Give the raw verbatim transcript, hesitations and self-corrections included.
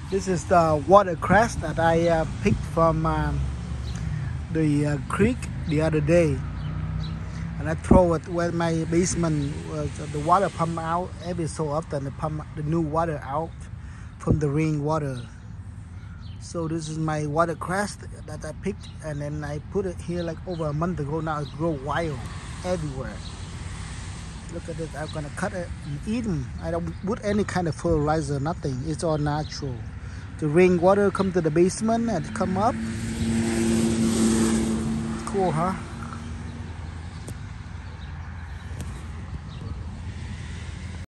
This is the watercress that I uh, picked from um, the uh, creek the other day, and I throw it where my basement was. Uh, the water pump out every so often. They pump the new water out from the rainwater. So this is my watercress that I picked, and then I put it here like over a month ago. Now it grows wild everywhere. Look at this. I'm gonna cut it and eat them. I don't put any kind of fertilizer, nothing. It's all natural. The rainwater come to the basement and come up. Cool, huh?